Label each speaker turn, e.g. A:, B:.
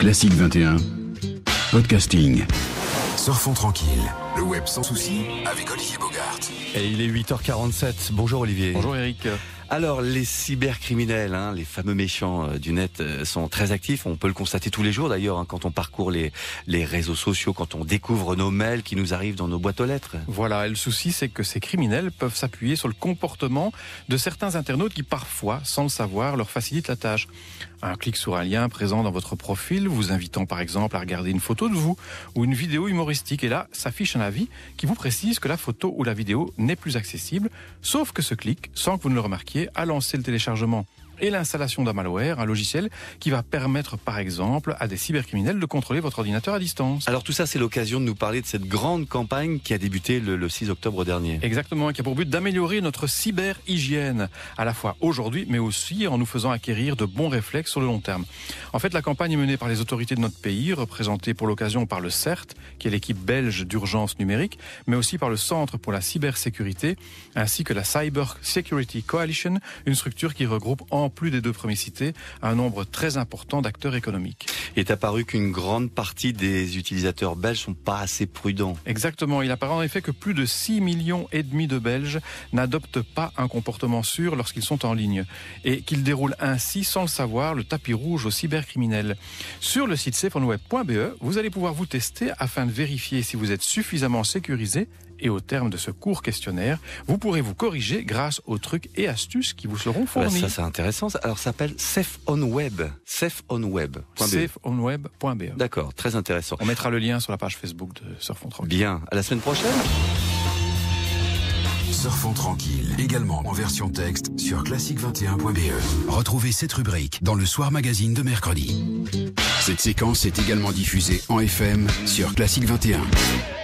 A: Classique 21, podcasting.
B: Surfons tranquille, le web sans souci avec Olivier Bogart.
C: Et il est 8h47. Bonjour Olivier.
D: Bonjour Eric.
C: Alors les cybercriminels, les fameux méchants du net sont très actifs. On peut le constater tous les jours d'ailleurs quand on parcourt les réseaux sociaux, quand on découvre nos mails qui nous arrivent dans nos boîtes aux lettres.
D: Voilà, et le souci c'est que ces criminels peuvent s'appuyer sur le comportement de certains internautes qui parfois, sans le savoir, leur facilitent la tâche. Un clic sur un lien présent dans votre profil, vous invitant par exemple à regarder une photo de vous ou une vidéo humoristique. Et là, s'affiche un avis qui vous précise que la photo ou la vidéo n'est plus accessible, sauf que ce clic, sans que vous ne le remarquiez, a lancé le téléchargement et l'installation d'un malware, un logiciel qui va permettre par exemple à des cybercriminels de contrôler votre ordinateur à distance.
C: Alors tout ça, c'est l'occasion de nous parler de cette grande campagne qui a débuté le 6 octobre dernier.
D: Exactement, et qui a pour but d'améliorer notre cyber-hygiène, à la fois aujourd'hui, mais aussi en nous faisant acquérir de bons réflexes sur le long terme. En fait, la campagne est menée par les autorités de notre pays, représentée pour l'occasion par le CERT, qui est l'équipe belge d'urgence numérique, mais aussi par le Centre pour la cybersécurité, ainsi que la Cyber Security Coalition, une structure qui regroupe en plus des deux premiers cités, un nombre très important d'acteurs économiques.
C: Il est apparu qu'une grande partie des utilisateurs belges sont pas assez prudents.
D: Exactement, il apparaît en effet que plus de 6,5 millions de Belges n'adoptent pas un comportement sûr lorsqu'ils sont en ligne et qu'ils déroulent ainsi, sans le savoir, le tapis rouge aux cybercriminels. Sur le site safeonweb.be, vous allez pouvoir vous tester afin de vérifier si vous êtes suffisamment sécurisé. Et au terme de ce court questionnaire, vous pourrez vous corriger grâce aux trucs et astuces qui vous seront fournis.
C: Ça, c'est intéressant. Alors, ça s'appelle safeonweb. Safeonweb.be.
D: Safeonweb.be.
C: D'accord, très intéressant.
D: On mettra le lien sur la page Facebook de Surfons Tranquille.
C: Bien. À la semaine prochaine.
B: Surfons tranquille, également en version texte sur classique21.be.
A: Retrouvez cette rubrique dans le Soir Magazine de mercredi. Cette séquence est également diffusée en FM sur Classique 21.